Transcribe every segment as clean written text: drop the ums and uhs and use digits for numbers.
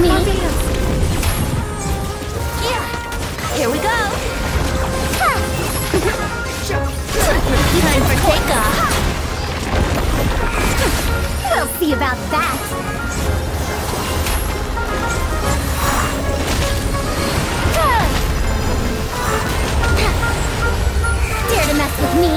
me. Yeah. Here we go. Time for takeoff. We'll see about that. Dare to mess with me?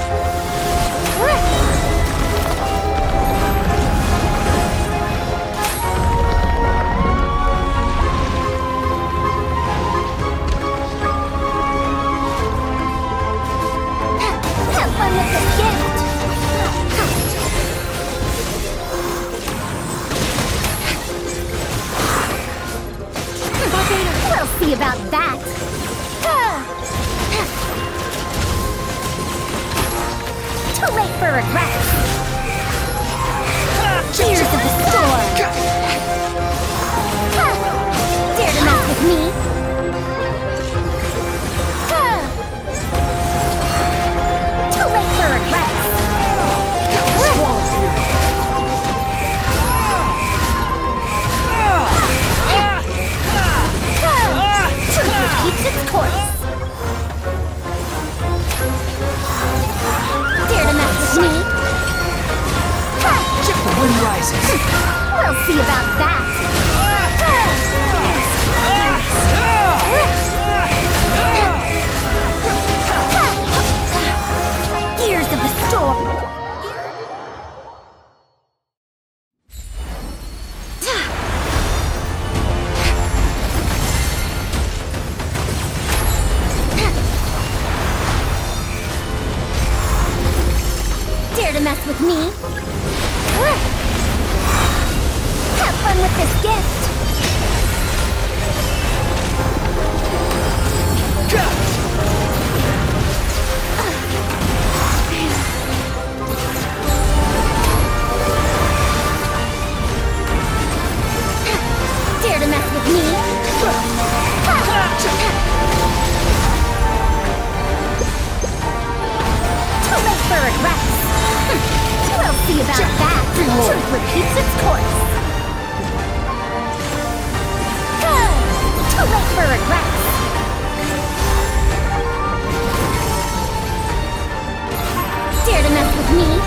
Have fun with this gift! We'll see about that! Too late for regrets! Tears of the storm! Dare to mess with me? Too late for regrets! Truth repeats its course! Dare to mess with me? The wind rises. We'll see about that! Gears of the storm! Dare to mess with me? Have fun with this gift! Dare to mess with me? Too late for regrets! We'll see about that! Truth repeats its course! Too late for regrets! Dare to mess with me?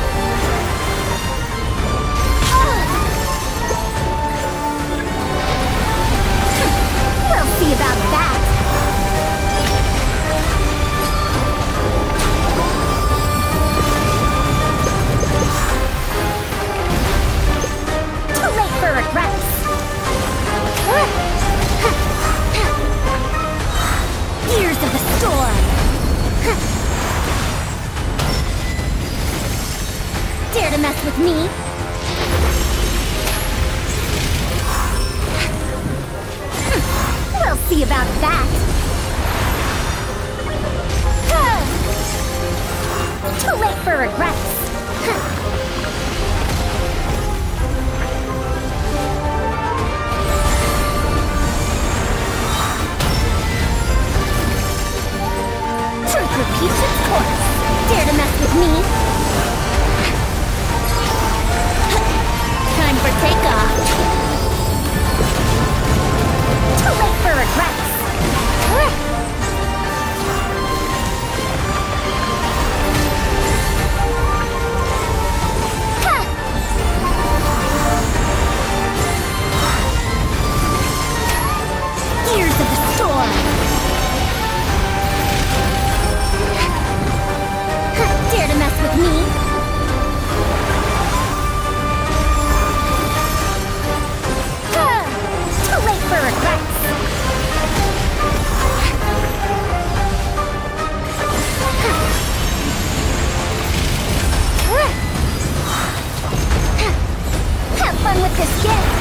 We'll see about that! Too late for regrets! Gears of the storm! Dare to mess with me? We'll see about that! Too late for regrets! Truth repeats its course. Dare to mess with me? Time for takeoff. Too late for regrets. Gears of the storm. Dare to mess with me? Too late for regrets! Have fun with this gift!